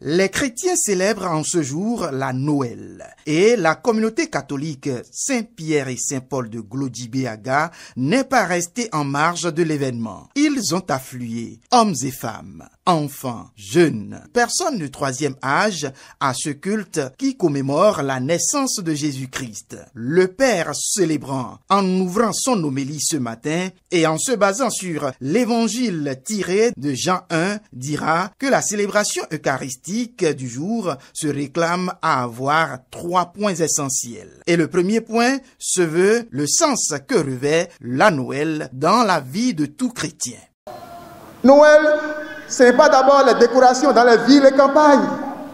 Les chrétiens célèbrent en ce jour la Noël et la communauté catholique Saint-Pierre et Saint-Paul de Glodibéaga n'est pas restée en marge de l'événement. Ils ont afflué, hommes et femmes, enfants, jeunes, personnes du troisième âge à ce culte qui commémore la naissance de Jésus-Christ. Le Père célébrant en ouvrant son homélie ce matin et en se basant sur l'évangile tiré de Jean 1 dira que la célébration eucharistique du jour se réclame à avoir 3 points essentiels. Et le premier point se veut le sens que revêt la Noël dans la vie de tout chrétien. Noël, ce n'est pas d'abord les décorations dans les villes et campagnes,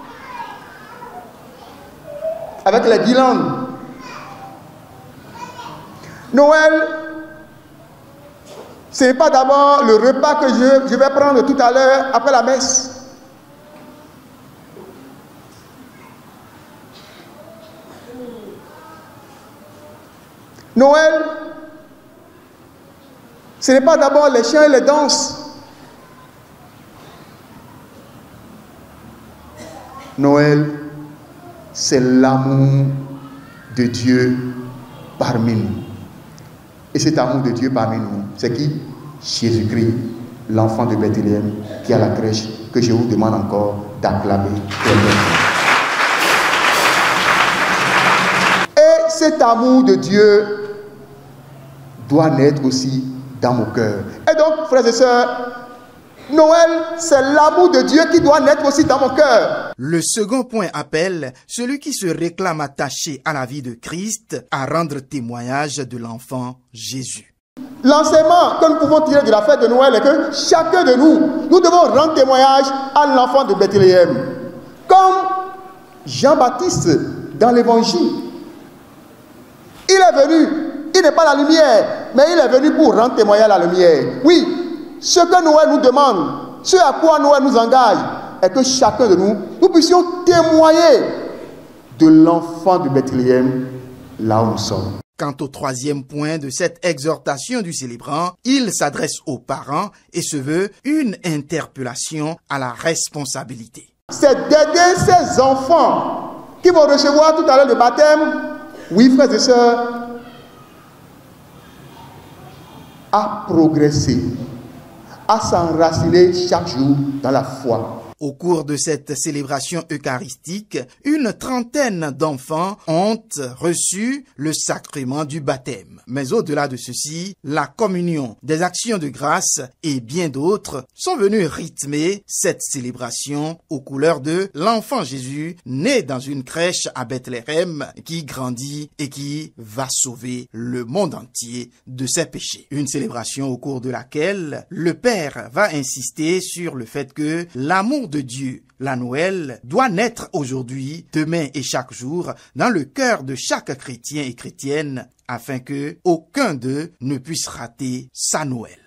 avec les guirlandes. Noël, ce n'est pas d'abord le repas que je vais prendre tout à l'heure après la messe. Noël, ce n'est pas d'abord les chants et les danses. Noël, c'est l'amour de Dieu parmi nous. Et cet amour de Dieu parmi nous, c'est qui? Jésus-Christ, l'enfant de Bethléem, qui est à la crèche, que je vous demande encore d'acclamer. Et cet amour de Dieu doit naître aussi dans mon cœur. Et donc, frères et sœurs, Noël, c'est l'amour de Dieu qui doit naître aussi dans mon cœur. Le second point appelle celui qui se réclame attaché à la vie de Christ à rendre témoignage de l'enfant Jésus. L'enseignement que nous pouvons tirer de la fête de Noël est que chacun de nous devons rendre témoignage à l'enfant de Bethléem. Comme Jean-Baptiste dans l'évangile. Il est venu, il n'est pas la lumière, mais il est venu pour rendre témoignage à la lumière. Oui, ce que Noël nous demande, ce à quoi Noël nous engage, est que chacun de nous puissions témoigner de l'enfant de Bethléem là où nous sommes. Quant au troisième point de cette exhortation du célébrant, il s'adresse aux parents et se veut une interpellation à la responsabilité. C'est d'aider ces enfants qui vont recevoir tout à l'heure le baptême, oui frères et sœurs, à progresser, à s'enraciner chaque jour dans la foi. Au cours de cette célébration eucharistique, une trentaine d'enfants ont reçu le sacrement du baptême. Mais au-delà de ceci, la communion, des actions de grâce et bien d'autres sont venus rythmer cette célébration aux couleurs de l'enfant Jésus, né dans une crèche à Bethléem, qui grandit et qui va sauver le monde entier de ses péchés. Une célébration au cours de laquelle le Père va insister sur le fait que l'amour de Dieu, la Noël, doit naître aujourd'hui, demain et chaque jour dans le cœur de chaque chrétien et chrétienne afin que aucun d'eux ne puisse rater sa Noël.